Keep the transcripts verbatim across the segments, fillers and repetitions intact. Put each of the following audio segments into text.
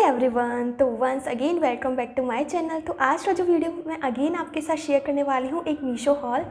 Everyone, तो once again welcome back to my channel. तो आज का जो वीडियो मैं अगेन आपके साथ शेयर करने वाली हूँ एक मीशो हॉल,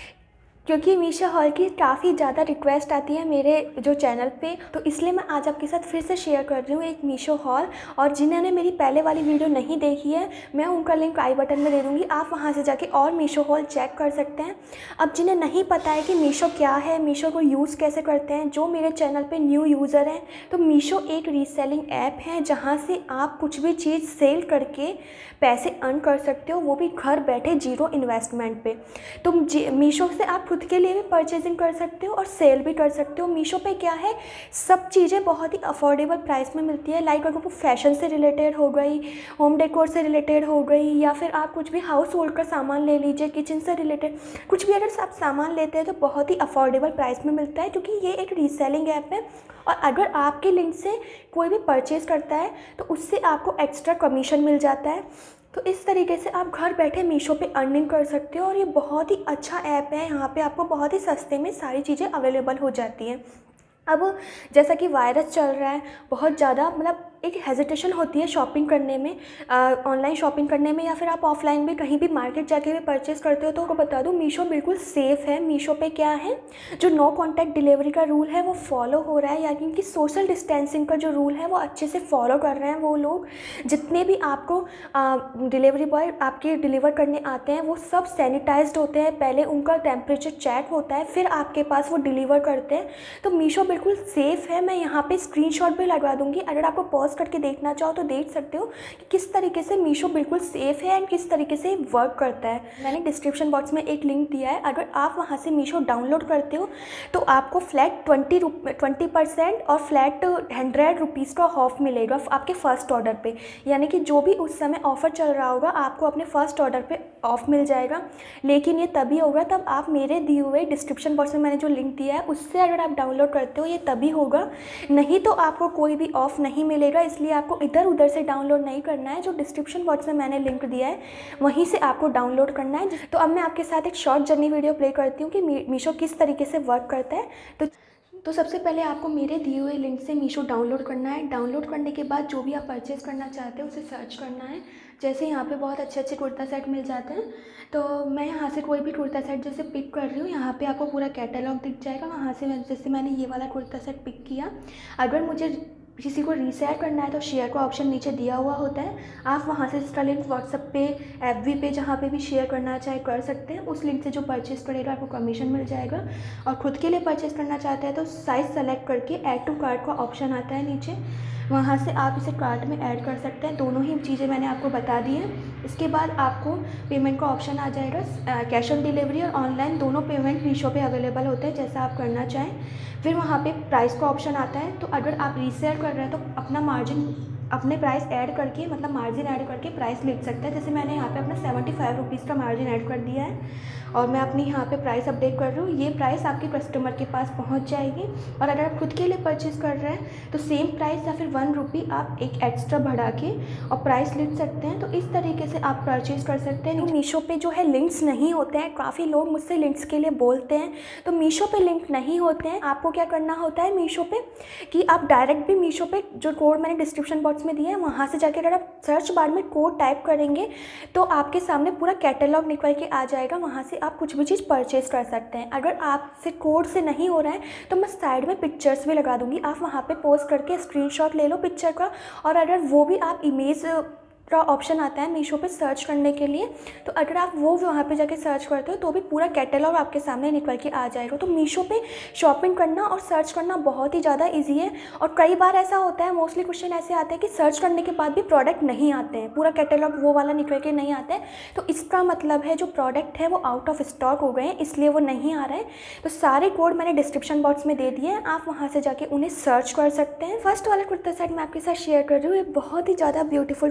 क्योंकि मीशो हॉल की काफ़ी ज़्यादा रिक्वेस्ट आती है मेरे जो चैनल पे, तो इसलिए मैं आज आपके साथ फिर से शेयर कर रही हूँ एक मीशो हॉल। और जिन्होंने मेरी पहले वाली वीडियो नहीं देखी है, मैं उनका लिंक आई बटन में दे दूँगी, आप वहाँ से जाके और मीशो हॉल चेक कर सकते हैं। अब जिन्हें नहीं पता है कि मीशो क्या है, मीशो को यूज़ कैसे करते हैं, जो मेरे चैनल पर न्यू यूज़र हैं, तो मीशो एक रीसेलिंग ऐप है जहाँ से आप कुछ भी चीज़ सेल करके पैसे अर्न कर सकते हो, वो भी घर बैठे जीरो इन्वेस्टमेंट पे। तो मीशो से आप खुद के लिए भी परचेजिंग कर सकते हो और सेल भी कर सकते हो। मीशो पे क्या है, सब चीज़ें बहुत ही अफोर्डेबल प्राइस में मिलती है। लाइक अगर वो फैशन से रिलेटेड हो गई, होम डेकोर से रिलेटेड हो गई, या फिर आप कुछ भी हाउस होल्ड का सामान ले लीजिए, किचन से रिलेटेड कुछ भी अगर आप सामान लेते हैं तो बहुत ही अफोर्डेबल प्राइस में मिलता है, क्योंकि ये एक रीसेलिंग ऐप है। और अगर आपके लिंक से कोई भी परचेज़ करता है तो उससे आपको एक्स्ट्रा कमीशन मिल जाता है। तो इस तरीके से आप घर बैठे मीशो पे अर्निंग कर सकते हो, और ये बहुत ही अच्छा ऐप है। यहाँ पे आपको बहुत ही सस्ते में सारी चीज़ें अवेलेबल हो जाती हैं। अब जैसा कि वायरस चल रहा है बहुत ज़्यादा, मतलब एक हेजिटेशन होती है शॉपिंग करने में, ऑनलाइन शॉपिंग करने में, या फिर आप ऑफलाइन भी कहीं भी मार्केट जाके भी परचेज़ करते हो। तो आपको बता दूं, मीशो बिल्कुल सेफ़ है। मीशो पे क्या है, जो नो कॉन्टैक्ट डिलीवरी का रूल है वो फॉलो हो रहा है, यानी कि सोशल डिस्टेंसिंग का जो रूल है वो अच्छे से फॉलो कर रहे हैं वो लोग। जितने भी आपको डिलीवरी बॉय आपके डिलीवर करने आते हैं वो सब सैनिटाइज्ड होते हैं, पहले उनका टेम्परेचर चेक होता है, फिर आपके पास वो डिलीवर करते हैं। तो मीशो बिल्कुल सेफ़ है। मैं यहाँ पे स्क्रीनशॉट भी लगवा दूँगी, अगर आपको पॉज करके देखना चाहो तो देख सकते हो कि किस तरीके से मीशो बिल्कुल सेफ़ है एंड किस तरीके से वर्क करता है। मैंने डिस्क्रिप्शन बॉक्स में एक लिंक दिया है, अगर आप वहाँ से मीशो डाउनलोड करते हो तो आपको फ्लैट ट्वेंटी ट्वेंटी परसेंट और फ्लैट हंड्रेड रुपीज़ का ऑफ मिलेगा आपके फ़र्स्ट ऑर्डर पे। यानी कि जो भी उस समय ऑफ़र चल रहा होगा आपको अपने फ़र्स्ट ऑर्डर पे ऑफ मिल जाएगा। लेकिन ये तभी होगा तब आप मेरे दिए हुए डिस्क्रिप्शन बॉक्स में मैंने जो लिंक दिया है उससे अगर आप डाउनलोड करते हो, ये तभी होगा, नहीं तो आपको कोई भी ऑफ नहीं मिलेगा। इसलिए आपको इधर उधर से डाउनलोड नहीं करना है, जो डिस्क्रिप्शन बॉक्स में मैंने लिंक दिया है वहीं से आपको डाउनलोड करना है। तो अब मैं आपके साथ एक शॉर्ट जर्नी वीडियो प्ले करती हूँ कि मीशो किस तरीके से वर्क करता है। तो तो सबसे पहले आपको मेरे दिए हुए लिंक से मीशो डाउनलोड करना है। डाउनलोड करने के बाद जो भी आप परचेज़ करना चाहते हो उसे सर्च करना है। जैसे यहाँ पे बहुत अच्छे अच्छे कुर्ता सेट मिल जाते हैं, तो मैं यहाँ से कोई भी कुर्ता सेट जैसे पिक कर रही हूँ, यहाँ पे आपको पूरा कैटलॉग दिख जाएगा। वहाँ से मैं जैसे मैंने ये वाला कुर्ता सेट पिक किया, अगर मुझे किसी को रीसेल करना है तो शेयर का ऑप्शन नीचे दिया हुआ होता है, आप वहाँ से इसका लिंक व्हाट्सएप पे, एफबी पे, जहाँ पे भी शेयर करना चाहे कर सकते हैं। उस लिंक से जो परचेज़ करेगा आपको कमीशन मिल जाएगा। और ख़ुद के लिए परचेज़ करना चाहते हैं तो साइज़ सेलेक्ट करके ऐड टू कार्ट का ऑप्शन आता है नीचे, वहाँ से आप इसे कार्ट में ऐड कर सकते हैं। दोनों ही चीज़ें मैंने आपको बता दी हैं। इसके बाद आपको पेमेंट का ऑप्शन आ जाएगा। कैश ऑन डिलीवरी और ऑनलाइन दोनों पेमेंट मीशो पे अवेलेबल होते हैं, जैसा आप करना चाहें। फिर वहाँ पे प्राइस का ऑप्शन आता है, तो अगर आप रीसेल कर रहे हैं तो अपना मार्जिन, अपने प्राइस ऐड करके, मतलब मार्जिन ऐड करके प्राइस लिख सकते हैं। जैसे मैंने यहाँ पे अपना सेवेंटी फाइव रुपीज़ का मार्जिन ऐड कर दिया है और मैं अपनी यहाँ पे प्राइस अपडेट कर रही हूँ। ये प्राइस आपके कस्टमर के पास पहुँच जाएगी। और अगर आप खुद के लिए परचेज़ कर रहे हैं तो सेम प्राइस या फिर वन रुपी आप एक एक्स्ट्रा बढ़ा के और प्राइस लिख सकते हैं। तो इस तरीके से आप परचेज़ कर सकते हैं। मीशो पे जो है लिंक्स नहीं होते हैं, काफ़ी लोग मुझसे लिंक्स के लिए बोलते हैं, तो मीशो पे लिंक नहीं होते हैं। आपको क्या करना होता है मीशो पे कि आप डायरेक्ट भी मीशो पे जो कोड मैंने डिस्क्रिप्शन बॉक्स में दिया है वहाँ से जाके अगर आप सर्च बार में कोड टाइप करेंगे तो आपके सामने पूरा कैटलॉग निकल के आ जाएगा। वहाँ से आप कुछ भी चीज़ परचेज़ कर सकते हैं। अगर आपसे कोड से नहीं हो रहा है तो मैं साइड में पिक्चर्स भी लगा दूँगी, आप वहाँ पे पोस्ट करके स्क्रीनशॉट ले लो पिक्चर का। और अगर वो भी आप इमेज का ऑप्शन आता है मीशो पे सर्च करने के लिए, तो अगर आप वो वहाँ पे जाके सर्च करते हो तो भी पूरा कैटलॉग आपके सामने निकल के आ जाएगा। तो मीशो पे शॉपिंग करना और सर्च करना बहुत ही ज़्यादा इजी है। और कई बार ऐसा होता है, मोस्टली क्वेश्चन ऐसे आते हैं कि सर्च करने के बाद भी प्रोडक्ट नहीं आते हैं, पूरा कैटलॉग वो वाला निकल के नहीं आता है। तो इसका मतलब है जो प्रोडक्ट है वो आउट ऑफ स्टॉक हो गए हैं, इसलिए वो नहीं आ रहा है। तो सारे कोड मैंने डिस्क्रिप्शन बॉक्स में दे दिए हैं, आप वहाँ से जाके उन्हें सर्च कर सकते हैं। फर्स्ट वाला कुर्ता सेट मैं आपके साथ शेयर कर रही हूँ, ये बहुत ही ज़्यादा ब्यूटीफुल कुर्ता सेट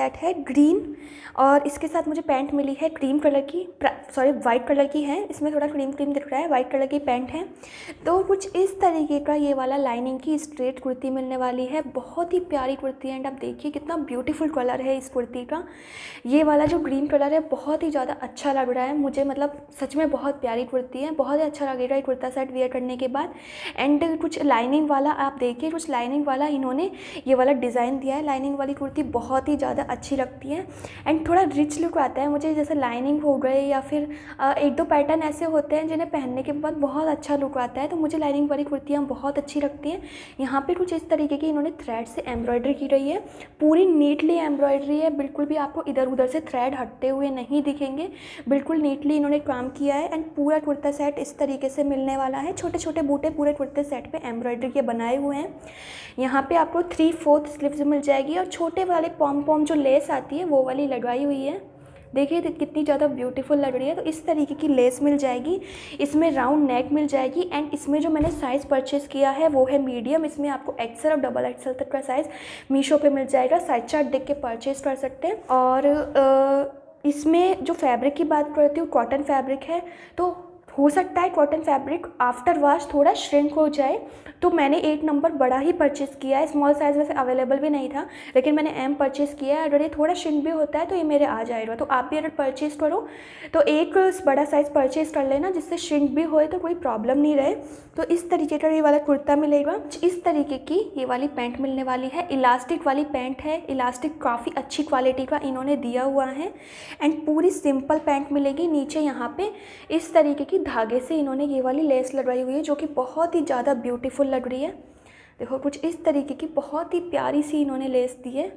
सेट है ग्रीन, और इसके साथ मुझे पैंट मिली है क्रीम कलर की, सॉरी वाइट कलर की है, इसमें थोड़ा क्रीम क्रीम दिख रहा है, वाइट कलर की पैंट है। तो कुछ इस तरीके का ये वाला लाइनिंग की स्ट्रेट कुर्ती मिलने वाली है। बहुत ही प्यारी कुर्ती है एंड आप देखिए कितना ब्यूटीफुल कलर है इस कुर्ती का। ये वाला जो ग्रीन कलर है बहुत ही ज़्यादा अच्छा लग रहा है मुझे, मतलब सच में बहुत प्यारी कुर्ती है, बहुत ही अच्छा लगेगा ये कुर्ता सेट वेयर करने के बाद। एंड कुछ लाइनिंग वाला आप देखिए, कुछ लाइनिंग वाला इन्होंने ये वाला डिज़ाइन दिया है। लाइनिंग वाली कुर्ती बहुत ही ज़्यादा अच्छी लगती है एंड थोड़ा रिच लुक आता है मुझे, जैसे लाइनिंग हो गए या फिर एक दो पैटर्न ऐसे होते हैं जिन्हें पहनने के बाद बहुत अच्छा लुक आता है, तो मुझे लाइनिंग वाली कुर्तियाँ बहुत अच्छी लगती हैं। यहाँ पे कुछ इस तरीके की इन्होंने थ्रेड से एम्ब्रॉयडरी की रही है, पूरी नीटली एम्ब्रॉयडरी है, बिल्कुल भी आपको इधर उधर से थ्रेड हटते हुए नहीं दिखेंगे, बिल्कुल नीटली इन्होंने काम किया है। एंड पूरा कुर्ता सेट इस तरीके से मिलने वाला है, छोटे छोटे बूटे पूरे कुर्ते सेट पे एम्ब्रॉयडरी के बनाए हुए हैं। यहाँ पे आपको थ्री फोर्थ स्लीव्स मिल जाएगी और छोटे वाले पॉम पॉम जो लेस आती है वो वाली लगाई हुई है, देखिए कितनी ज़्यादा ब्यूटीफुल लग रही है। तो इस तरीके की लेस मिल जाएगी, इसमें राउंड नेक मिल जाएगी एंड इसमें जो मैंने साइज़ परचेज़ किया है वो है मीडियम। इसमें आपको एक्सेल और डबल एक्सेल तक का साइज़ मीशो पे मिल जाएगा, साइज चार्ट देख के परचेज़ कर सकते हैं। और आ, इसमें जो फैब्रिक की बात करती हूँ, कॉटन फैब्रिक है, तो हो सकता है कॉटन फैब्रिक आफ्टर वॉश थोड़ा श्रिंक हो जाए, तो मैंने एट नंबर बड़ा ही परचेज़ किया है। स्मॉल साइज़ वैसे अवेलेबल भी नहीं था, लेकिन मैंने एम परचेज़ किया है। अगर ये थोड़ा श्रिंक भी होता है तो ये मेरे आ जाएगा, तो आप भी अगर परचेज़ करो तो एक बड़ा साइज़ परचेज़ कर लेना, जिससे श्रिंक भी होए तो कोई प्रॉब्लम नहीं रहे। तो इस तरीके का ये वाला कुर्ता मिलेगा। इस तरीके की ये वाली पैंट मिलने वाली है, इलास्टिक वाली पैंट है, इलास्टिक काफ़ी अच्छी क्वालिटी का इन्होंने दिया हुआ है एंड पूरी सिंपल पैंट मिलेगी। नीचे यहाँ पे इस तरीके की धागे से इन्होंने ये वाली लेस लगाई हुई है जो कि बहुत ही ज़्यादा ब्यूटीफुल लग रही है। देखो कुछ इस तरीके की बहुत ही प्यारी सी इन्होंने लेस दी है।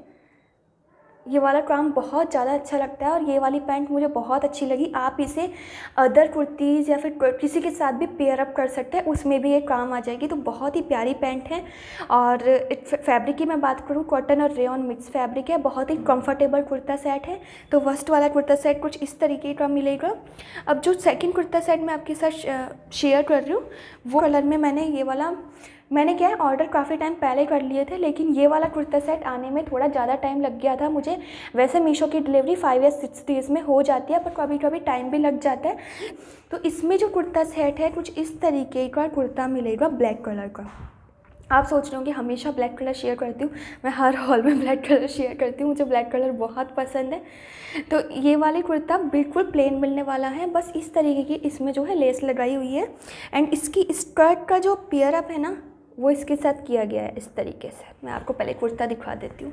ये वाला काम बहुत ज़्यादा अच्छा लगता है और ये वाली पैंट मुझे बहुत अच्छी लगी। आप इसे अदर कुर्तीज़ या फिर किसी के साथ भी पेयर अप कर सकते हैं, उसमें भी ये काम आ जाएगी। तो बहुत ही प्यारी पैंट है। और फैब्रिक की मैं बात करूँ, कॉटन और रेयॉन मिक्स फैब्रिक है, बहुत ही कंफर्टेबल कुर्ता सेट है। तो फर्स्ट वाला कुर्ता सेट कुछ इस तरीके का मिलेगा। अब जो सेकेंड कुर्ता सेट मैं आपके साथ शेयर कर रही हूँ, वो कलर में मैंने ये वाला मैंने क्या है ऑर्डर काफ़ी टाइम पहले कर लिए थे, लेकिन ये वाला कुर्ता सेट आने में थोड़ा ज़्यादा टाइम लग गया था मुझे। वैसे मीशो की डिलीवरी फाइव या सिक्स डेज़ में हो जाती है, पर कभी कभी टाइम भी लग जाता है। तो इसमें जो कुर्ता सेट है कुछ इस तरीके का कुर्ता मिलेगा ब्लैक कलर का। आप सोच रहे हो कि हमेशा ब्लैक कलर शेयर करती हूँ, मैं हर हॉल में ब्लैक कलर शेयर करती हूँ, मुझे ब्लैक कलर बहुत पसंद है। तो ये वाली कुर्ता बिल्कुल प्लेन मिलने वाला है, बस इस तरीके की इसमें जो है लेस लगाई हुई है एंड इसकी स्कर्ट का जो पेयर अप है ना वो इसके साथ किया गया है इस तरीके से। मैं आपको पहले कुर्ता दिखा देती हूँ।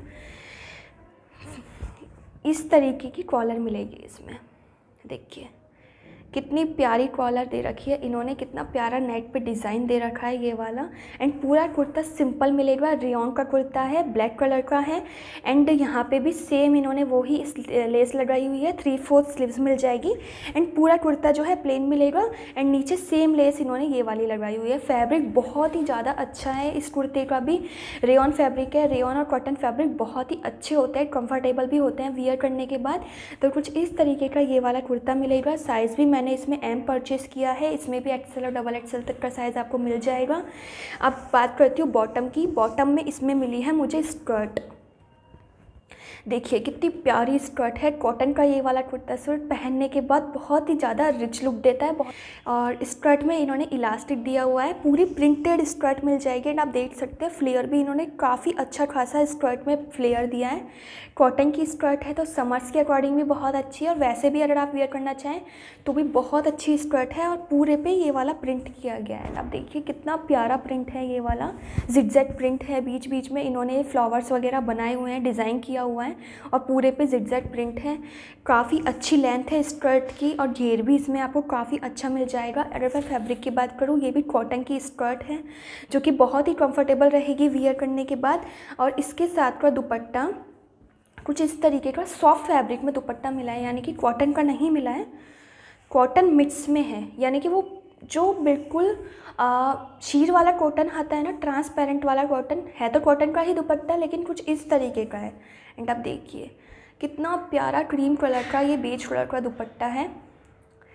इस तरीके की कॉलर मिलेगी इसमें, देखिए कितनी प्यारी कॉलर दे रखी है इन्होंने, कितना प्यारा नेक पे डिज़ाइन दे रखा है ये वाला। एंड पूरा कुर्ता सिंपल मिलेगा, रेयॉन का कुर्ता है, ब्लैक कलर का है एंड यहाँ पे भी सेम इन्होंने वो ही लेस लगाई हुई है, थ्री फोर्थ स्लीव्स मिल जाएगी एंड पूरा कुर्ता जो है प्लेन मिलेगा एंड नीचे सेम लेस इन्होंने ये वाली लगाई हुई है। फैब्रिक बहुत ही ज़्यादा अच्छा है इस कुर्ते का भी, रेयॉन फैब्रिक है। रेयॉन और कॉटन फैब्रिक बहुत ही अच्छे होते हैं, कंफर्टेबल भी होते हैं वियर करने के बाद। तो कुछ इस तरीके का ये वाला कुर्ता मिलेगा। साइज़ भी मैंने इसमें एम परचेज़ किया है, इसमें भी एक्सेल और डबल एक्सेल तक का साइज़ आपको मिल जाएगा। अब बात करती हूँ बॉटम की। बॉटम में इसमें मिली है मुझे स्कर्ट, देखिए कितनी प्यारी स्कर्ट है। कॉटन का ये वाला कुर्ता सूट पहनने के बाद बहुत ही ज़्यादा रिच लुक देता है। और स्कर्ट में इन्होंने इलास्टिक दिया हुआ है, पूरी प्रिंटेड स्कर्ट मिल जाएगी एंड आप देख सकते हैं फ्लेयर भी इन्होंने काफ़ी अच्छा खासा स्कर्ट में फ्लेयर दिया है। कॉटन की स्कर्ट है तो समर्स के अकॉर्डिंग भी बहुत अच्छी है और वैसे भी अगर आप वेयर करना चाहें तो भी बहुत अच्छी स्कर्ट है। और पूरे पे ये वाला प्रिंट किया गया है, आप देखिए कितना प्यारा प्रिंट है ये वाला, जिगजैग प्रिंट है, बीच बीच में इन्होंने फ्लावर्स वगैरह बनाए हुए हैं, डिज़ाइन किया हुआ है और पूरे पे जिगजैग प्रिंट है। काफ़ी अच्छी लेंथ है स्कर्ट की और घेर भी इसमें आपको काफ़ी अच्छा मिल जाएगा। अगर मैं फैब्रिक की बात करूँ, ये भी कॉटन की स्कर्ट है जो कि बहुत ही कंफर्टेबल रहेगी वियर करने के बाद। और इसके साथ का दुपट्टा कुछ इस तरीके का सॉफ्ट फैब्रिक में दुपट्टा मिला है, यानी कि कॉटन का नहीं मिला है, कॉटन मिक्स में है, यानी कि वो जो बिल्कुल शीर वाला कॉटन आता है ना, ट्रांसपेरेंट वाला कॉटन है, तो कॉटन का ही दुपट्टा लेकिन कुछ इस तरीके का है। एंड आप देखिए कितना प्यारा क्रीम कलर का ये बेज कलर का दुपट्टा है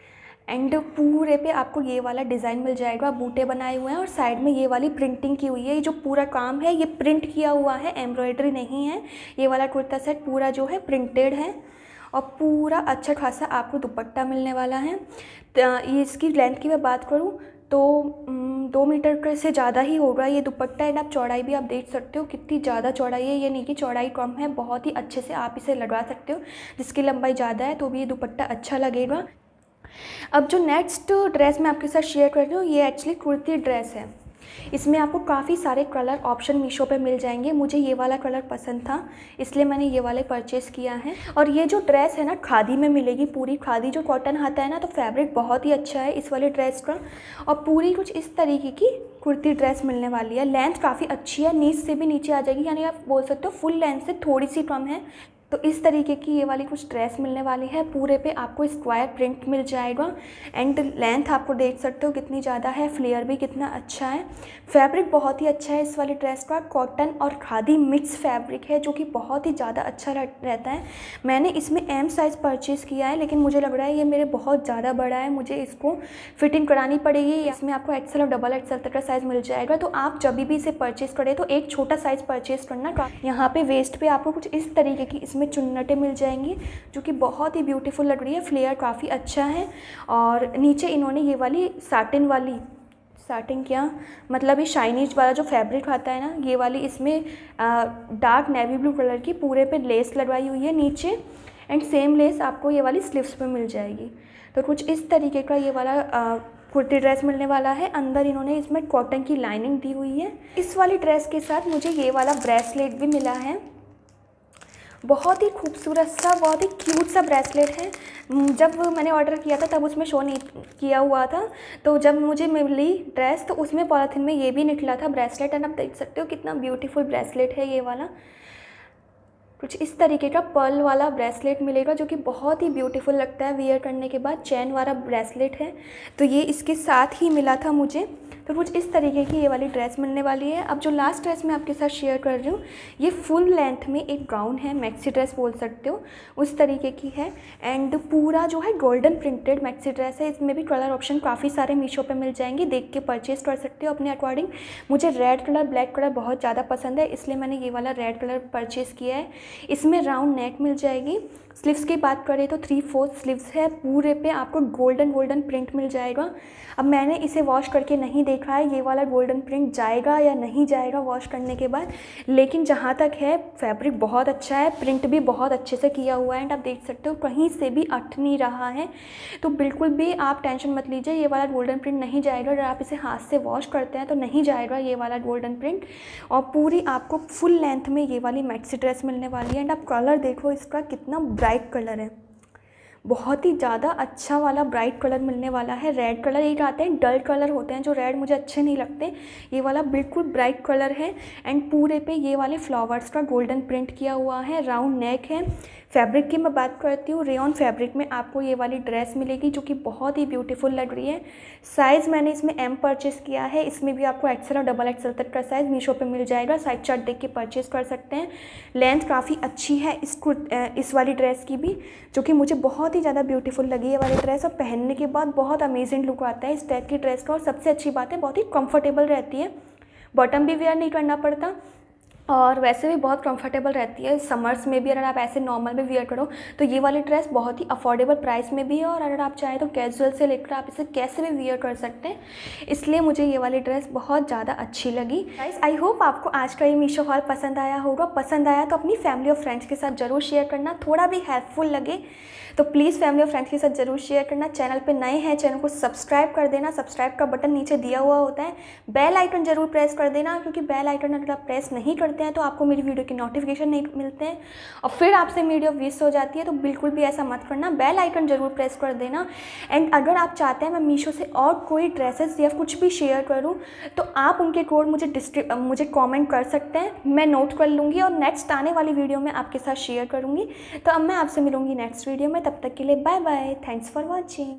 एंड पूरे पे आपको ये वाला डिज़ाइन मिल जाएगा, बूटे बनाए हुए हैं और साइड में ये वाली प्रिंटिंग की हुई है। ये जो पूरा काम है ये प्रिंट किया हुआ है, एम्ब्रॉयडरी नहीं है। ये वाला कुर्ता सेट पूरा जो है प्रिंटेड है और पूरा अच्छा खासा आपको दुपट्टा मिलने वाला है। ये इसकी लेंथ की मैं बात करूँ तो दो मीटर से ज़्यादा ही होगा ये दुपट्टा। एंड आप चौड़ाई भी आप देख सकते हो कितनी ज़्यादा चौड़ाई है, ये नहीं कि चौड़ाई कम है, बहुत ही अच्छे से आप इसे लगा सकते हो। जिसकी लंबाई ज़्यादा है तो भी ये दुपट्टा अच्छा लगेगा। अब जो नेक्स्ट ड्रेस मैं आपके साथ शेयर कर रही हूँ ये एक्चुअली कुर्ती ड्रेस है। इसमें आपको काफ़ी सारे कलर ऑप्शन मीशो पे मिल जाएंगे। मुझे ये वाला कलर पसंद था इसलिए मैंने ये वाले परचेज़ किया है। और ये जो ड्रेस है ना खादी में मिलेगी, पूरी खादी जो कॉटन आता है ना, तो फैब्रिक बहुत ही अच्छा है इस वाले ड्रेस का। और पूरी कुछ इस तरीके की कुर्ती ड्रेस मिलने वाली है। लेंथ काफ़ी अच्छी है, नीच से भी नीचे आ जाएगी, यानी आप बोल सकते हो फुल लेंथ से थोड़ी सी कम है। तो इस तरीके की ये वाली कुछ ड्रेस मिलने वाली है। पूरे पे आपको स्क्वायर प्रिंट मिल जाएगा एंड लेंथ आपको देख सकते हो कितनी ज़्यादा है, फ्लेयर भी कितना अच्छा है, फैब्रिक बहुत ही अच्छा है इस वाली ड्रेस का। कॉटन और खादी मिक्स फैब्रिक है जो कि बहुत ही ज़्यादा अच्छा रहता है। मैंने इसमें एम साइज़ परचेज़ किया है लेकिन मुझे लग रहा है ये मेरे बहुत ज़्यादा बड़ा है, मुझे इसको फिटिंग करानी पड़ेगी। इसमें आपको एक्सेल और डबल एक्सेल तक का साइज़ मिल जाएगा। तो आप जब भी इसे परचेज़ करें तो एक छोटा साइज़ परचेज़ करना। यहाँ पे वेस्ट पे आपको कुछ इस तरीके की इसमें चुन्नटें मिल जाएंगी जो कि बहुत ही ब्यूटीफुल लग रही है। फ्लेयर काफ़ी अच्छा है और नीचे इन्होंने ये वाली साटिन वाली साटिन क्या मतलब ये शाइनीज वाला जो फैब्रिक आता है ना, ये वाली इसमें डार्क नेवी ब्लू कलर की पूरे पे लेस लगवाई हुई है नीचे एंड सेम लेस आपको ये वाली स्लीव्स पे मिल जाएगी। तो कुछ इस तरीके का ये वाला आ, कुर्ती ड्रेस मिलने वाला है। अंदर इन्होंने इसमें कॉटन की लाइनिंग दी हुई है। इस वाली ड्रेस के साथ मुझे ये वाला ब्रेसलेट भी मिला है, बहुत ही खूबसूरत सा, बहुत ही क्यूट सा ब्रेसलेट है। जब मैंने ऑर्डर किया था तब उसमें शो नहीं किया हुआ था, तो जब मुझे मिली ड्रेस तो उसमें पॉलिथीन में ये भी निकला था ब्रेसलेट। एंड आप देख सकते हो कितना ब्यूटीफुल ब्रेसलेट है ये वाला। कुछ इस तरीके का पर्ल वाला ब्रेसलेट मिलेगा जो कि बहुत ही ब्यूटीफुल लगता है वियर करने के बाद। चैन वाला ब्रेसलेट है तो ये इसके साथ ही मिला था मुझे। तो कुछ इस तरीके की ये वाली ड्रेस मिलने वाली है। अब जो लास्ट ड्रेस मैं आपके साथ शेयर कर रही हूँ ये फुल लेंथ में एक गाउन है, मैक्सी ड्रेस बोल सकते हो, उस तरीके की है। एंड पूरा जो है गोल्डन प्रिंटेड मैक्सी ड्रेस है। इसमें भी कलर ऑप्शन काफ़ी सारे मीशो पे मिल जाएंगे, देख के परचेज़ कर सकते हो अपने अकॉर्डिंग। मुझे रेड कलर ब्लैक कलर बहुत ज़्यादा पसंद है इसलिए मैंने ये वाला रेड कलर परचेज़ किया है। इसमें राउंड नेक मिल जाएगी। स्लीव्स की बात करें तो थ्री फोर्थ स्लीव्स है, पूरे पे आपको गोल्डन गोल्डन प्रिंट मिल जाएगा। अब मैंने इसे वॉश करके नहीं देखा है ये वाला गोल्डन प्रिंट जाएगा या नहीं जाएगा वॉश करने के बाद, लेकिन जहाँ तक है फैब्रिक बहुत अच्छा है, प्रिंट भी बहुत अच्छे से किया हुआ है। एंड आप देख सकते हो कहीं से भी अट नहीं रहा है, तो बिल्कुल भी आप टेंशन मत लीजिए, ये वाला गोल्डन प्रिंट नहीं जाएगा। अगर आप इसे हाथ से वॉश करते हैं तो नहीं जाएगा ये वाला गोल्डन प्रिंट। और पूरी आपको फुल लेंथ में ये वाली मैक्सी ड्रेस मिलने वाली है। एंड आप कलर देखो इसका कितना ब्राइट कलर है, बहुत ही ज़्यादा अच्छा वाला ब्राइट कलर मिलने वाला है। रेड कलर एक आते हैं डल कलर होते हैं जो रेड मुझे अच्छे नहीं लगते, ये वाला बिल्कुल ब्राइट कलर है। एंड पूरे पे ये वाले फ्लावर्स का गोल्डन प्रिंट किया हुआ है, राउंड नेक है। फैब्रिक की मैं बात करती हूँ, रेयॉन फैब्रिक में आपको ये वाली ड्रेस मिलेगी जो कि बहुत ही ब्यूटीफुल लग रही है। साइज़ मैंने इसमें एम परचेज़ किया है, इसमें भी आपको एक्सेल और डबल एक्सेल तक का साइज़ मीशो पे मिल जाएगा। साइज चार्ट देख के परचेज़ कर सकते हैं। लेंथ काफ़ी अच्छी है इस इस वाली ड्रेस की भी, जो कि मुझे बहुत ही ज़्यादा ब्यूटीफुल लगी है वाली ड्रेस। और पहनने के बाद बहुत अमेजिंग लुक आता है इस टाइप की ड्रेस का। और सबसे अच्छी बात है बहुत ही कंफर्टेबल रहती है, बॉटम भी वेयर नहीं करना पड़ता और वैसे भी बहुत कंफर्टेबल रहती है। समर्स में भी अगर आप ऐसे नॉर्मल में वियर करो तो ये वाली ड्रेस बहुत ही अफोर्डेबल प्राइस में भी है। और अगर आप चाहें तो कैजुअल से लेकर आप इसे कैसे भी वियर कर सकते हैं, इसलिए मुझे ये वाली ड्रेस बहुत ज़्यादा अच्छी लगी। गाइस आई होप आपको आज का ये मीशो हॉल पसंद आया होगा। पसंद आया तो अपनी फैमिली और फ्रेंड्स के साथ ज़रूर शेयर करना, थोड़ा भी हेल्पफुल लगे तो प्लीज़ फैमिली और फ्रेंड्स के साथ ज़रूर शेयर करना। चैनल पे नए हैं चैनल को सब्सक्राइब कर देना, सब्सक्राइब का बटन नीचे दिया हुआ होता है। बेल आइकन ज़रूर प्रेस कर देना, क्योंकि बेल आइकन अगर आप प्रेस नहीं करते हैं तो आपको मेरी वीडियो के नोटिफिकेशन नहीं मिलते हैं और फिर आपसे वीडियो मिस हो जाती है। तो बिल्कुल भी ऐसा मत करना, बेल आइकन ज़रूर प्रेस कर देना। एंड अगर आप चाहते हैं मैं मीशो से और कोई ड्रेसेस या कुछ भी शेयर करूँ तो आप उनके कोड मुझे डिस्क्रिप मुझे कॉमेंट कर सकते हैं, मैं नोट कर लूँगी और नेक्स्ट आने वाली वीडियो में आपके साथ शेयर करूँगी। तो अब मैं आपसे मिलूँगी नेक्स्ट वीडियो में, तब तक के लिए bye bye, thanks for watching.